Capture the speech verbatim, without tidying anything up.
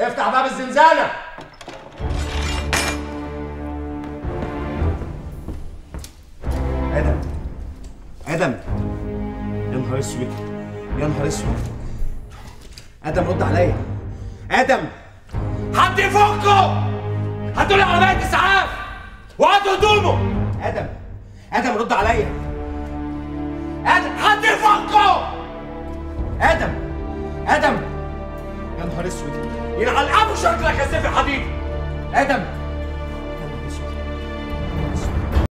افتح باب الزنزانة. ادم ادم يا نهار اسود، يا نهار اسود. ادم رد عليا. ادم حد يفكه، هاتوا لي عربية اسعاف وهاتوا هدومه. ادم ادم رد عليا. ادم حد يفكه. ادم ادم يا نهار اسود، يلعن ابو شكلك يا سيف الحديد. ادم